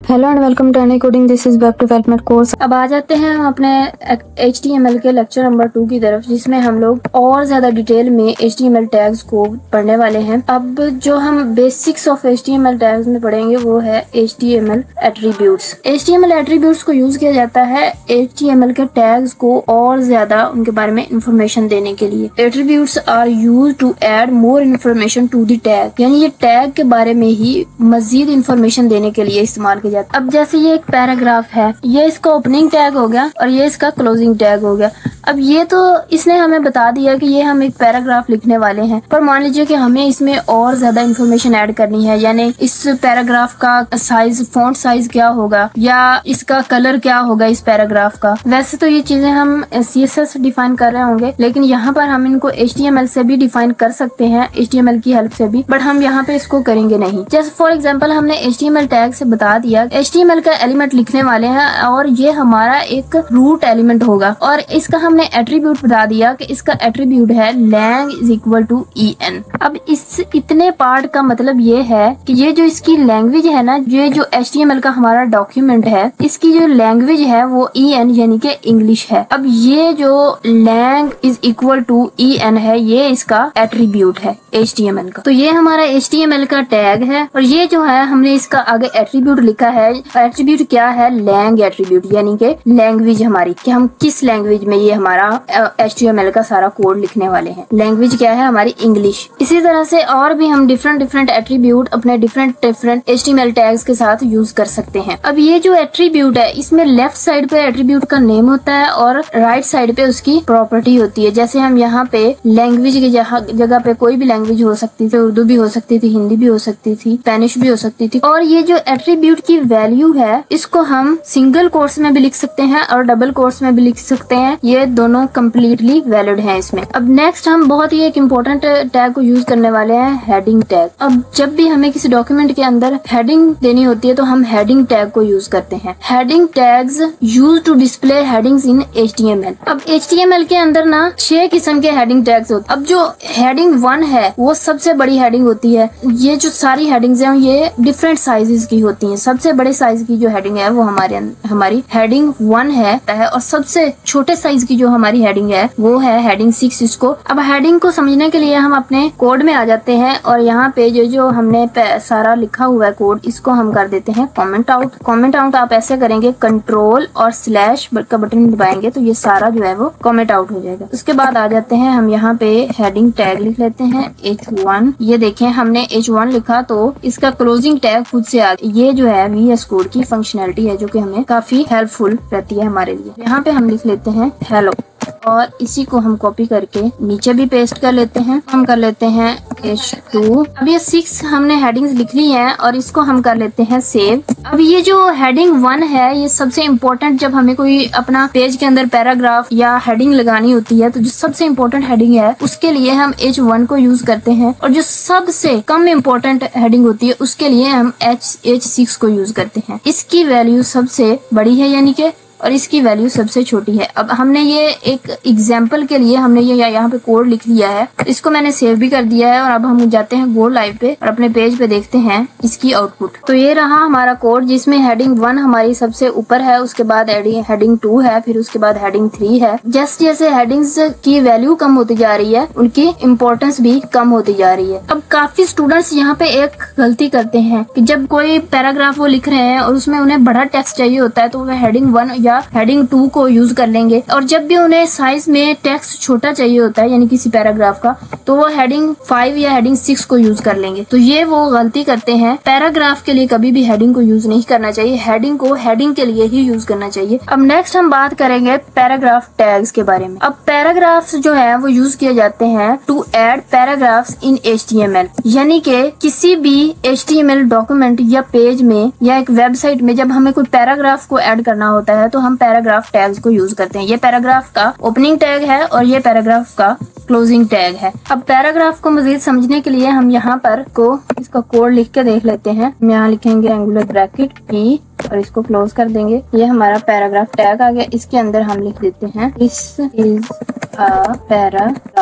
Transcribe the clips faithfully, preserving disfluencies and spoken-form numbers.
Hello and welcome to any coding, this is web development course. अब आ जाते हैं हम अपने एच टी एम एल के लेक्चर नंबर टू की तरफ, जिसमें हम लोग और ज्यादा डिटेल में H T M L tags को पढ़ने वाले हैं। अब जो हम basics of H T M L tags में पढ़ेंगे वो है H T M L attributes. H T M L attributes को यूज किया जाता है एच टी एम एल के टैग्स को और ज्यादा उनके बारे में इंफॉर्मेशन देने के लिए। Attributes are use to add more information to the tag, यानी ये टैग के बारे में ही मजीद इन्फॉर्मेशन देने के लिए इस्तेमाल किया जाता है। अब जैसे ये एक पैराग्राफ है, ये इसका ओपनिंग टैग हो गया और ये इसका क्लोजिंग टैग हो गया। अब ये तो इसने हमें बता दिया कि ये हम एक पैराग्राफ लिखने वाले हैं, पर मान लीजिए कि हमें इसमें और ज्यादा इन्फॉर्मेशन ऐड करनी है, यानी इस पैराग्राफ का साइज, फॉन्ट साइज क्या होगा या इसका कलर क्या होगा इस पैराग्राफ का। वैसे तो ये चीजें हम सी एस एस डिफाइन कर रहे होंगे, लेकिन यहाँ पर हम इनको एच टी एम एल से भी डिफाइन कर सकते हैं, एच टी एम एल की हेल्प से भी, बट हम यहाँ पे इसको करेंगे नहीं। जैसे फॉर एग्जाम्पल हमने H T M L tag से बता दिया एच टी एम एल का एलिमेंट लिखने वाले हैं और ये हमारा एक रूट एलिमेंट होगा, और इसका हमने एट्रीब्यूट बता दिया कि इसका एट्रीब्यूट है lang is equal to E N. अब इस इतने पार्ट का मतलब ये है कि ये जो इसकी लैंग्वेज है ना, ये जो एच टी एम एल का हमारा डॉक्यूमेंट है, इसकी जो लैंग्वेज है वो ई एन यानी कि इंग्लिश है। अब ये जो lang is equal to E N है, ये इसका एट्रीब्यूट है एच टी एम एल का। तो ये हमारा एच टी एम एल का टैग है, और ये जो है हमने इसका आगे एट्रीब्यूट लिखा है। एट्रीब्यूट क्या है? lang एट्रीब्यूट, यानी कि लैंग्वेज हमारी, कि हम किस लैंग्वेज में ये हमारा एच टी एम एल का सारा कोड लिखने वाले हैं। लैंग्वेज क्या है? हमारी इंग्लिश। इसी तरह से और भी हम डिफरेंट डिफरेंट एट्रीब्यूट अपने different different H T M L tags के साथ यूज कर सकते हैं। अब ये जो एट्रीब्यूट है, इसमें लेफ्ट साइड पे एट्रीब्यूट का नेम होता है और राइट साइड पे उसकी प्रॉपर्टी होती है। जैसे हम यहाँ पे लैंग्वेज की जगह पे कोई भी लैंग्वेज हो सकती थी, उर्दू भी हो सकती थी, हिंदी भी हो सकती थी, स्पेनिश भी हो सकती थी। और ये जो एट्रीब्यूट की वैल्यू है, इसको हम सिंगल कोट्स में भी लिख सकते हैं और डबल कोट्स में भी लिख सकते हैं। ये दोनों कम्प्लीटली वैलिड हैं इसमें। अब नेक्स्ट हम बहुत ही एक इम्पोर्टेंट टैग को यूज करने वाले हैं, हेडिंग टैग। अब जब भी हमें किसी डॉक्यूमेंट के अंदर हेडिंग देनी होती है तो हम हेडिंग टैग को यूज करते हैं। Heading tags use to display headings in H T M L. अब एच टी एम एल के अंदर ना छह किस्म के हेडिंग टैग्स होते हैं। अब जो हेडिंग वन है वो सबसे बड़ी हेडिंग होती है। ये जो सारी हेडिंग्स हैं ये डिफरेंट साइजेस की होती हैं। सबसे बड़े साइज की जो हेडिंग है वो हमारे हमारी हेडिंग वन है, और सबसे छोटे साइज की जो हमारी हेडिंग है वो है हेडिंग सिक्स। इसको अब हेडिंग को समझने के लिए हम अपने कोड में आ जाते हैं, और यहाँ पे जो जो हमने सारा लिखा हुआ है कोड, इसको हम कर देते हैं कमेंट आउट। कमेंट आउट आप ऐसे करेंगे, कंट्रोल और स्लैश का बटन दबाएंगे तो ये सारा जो है वो कमेंट आउट हो जाएगा। उसके बाद आ जाते हैं हम यहाँ पे हेडिंग टैग लिख लेते हैं एच वन। ये देखें हमने एच वन लिखा तो इसका क्लोजिंग टैग खुद से आ गया। ये जो है वी एस कोड की फंक्शनैलिटी है जो कि हमें काफी हेल्पफुल रहती है हमारे लिए। यहाँ पे हम लिख लेते हैं हेलो, और इसी को हम कॉपी करके नीचे भी पेस्ट कर लेते हैं। हम कर लेते हैं एच टू। अब ये सिक्स हमने हेडिंग्स लिख ली हैं और इसको हम कर लेते हैं सेव। अब ये जो हेडिंग वन है ये सबसे इम्पोर्टेंट, जब हमें कोई अपना पेज के अंदर पैराग्राफ या हेडिंग लगानी होती है तो जो सबसे इम्पोर्टेंट हेडिंग है उसके लिए हम एच वन को यूज करते हैं, और जो सबसे कम इम्पोर्टेंट हेडिंग होती है उसके लिए हम एच एच सिक्स को यूज करते हैं। इसकी वैल्यू सबसे बड़ी है यानी कि, और इसकी वैल्यू सबसे छोटी है। अब हमने ये एक एग्जाम्पल के लिए हमने ये यहाँ पे कोड लिख लिया है, इसको मैंने सेव भी कर दिया है, और अब हम जाते हैं गो लाइव पे और अपने पेज पे देखते हैं इसकी आउटपुट। तो ये रहा हमारा कोड, जिसमें हेडिंग वन हमारी सबसे ऊपर है, उसके बाद हेडिंग टू है, फिर उसके बाद हेडिंग थ्री है। जैसे जैसे हेडिंग्स की वैल्यू कम होती जा रही है उनकी इम्पोर्टेंस भी कम होती जा रही है। अब काफी स्टूडेंट्स यहाँ पे एक गलती करते हैं कि जब कोई पैराग्राफ वो लिख रहे हैं और उसमें उन्हें बड़ा टेक्स्ट चाहिए होता है तो वो हेडिंग वन या हेडिंग टू को यूज कर लेंगे, और जब भी उन्हें साइज में टेक्स्ट छोटा चाहिए होता है यानी किसी पैराग्राफ का, तो वो हेडिंग फाइव या हेडिंग सिक्स को यूज कर लेंगे। तो ये वो गलती करते हैं। पैराग्राफ के लिए कभी भी हेडिंग को यूज नहीं करना चाहिए, हेडिंग को हेडिंग के लिए ही यूज करना चाहिए। अब नेक्स्ट हम बात करेंगे पैराग्राफ टैग्स के बारे में। अब पैराग्राफ्स जो है वो यूज किए जाते हैं to add paragraphs in H T M L, यानी कि किसी भी H T M L document या पेज में या एक वेबसाइट में जब हमें कोई पैराग्राफ को ऐड करना होता है तो हम पैराग्राफ टैग्स को यूज करते हैं। ये पैराग्राफ का ओपनिंग टैग है और ये पैराग्राफ का क्लोजिंग टैग है। अब पैराग्राफ को मजीद समझने के लिए हम यहाँ पर को इसका कोड लिख के देख लेते हैं। हम यहाँ लिखेंगे एंगुलर ब्रैकेट पी और इसको क्लोज कर देंगे। ये हमारा पैराग्राफ टैग आ गया। इसके अंदर हम लिख देते हैं दिस इज अ पैराग्राफ।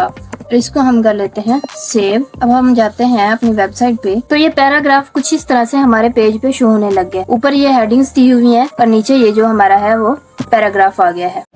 इसको हम कर लेते हैं सेव। अब हम जाते हैं अपनी वेबसाइट पे, तो ये पैराग्राफ कुछ इस तरह से हमारे पेज पे शो होने लग गए। ऊपर ये हेडिंग्स दी हुई हैं और नीचे ये जो हमारा है वो पैराग्राफ आ गया है।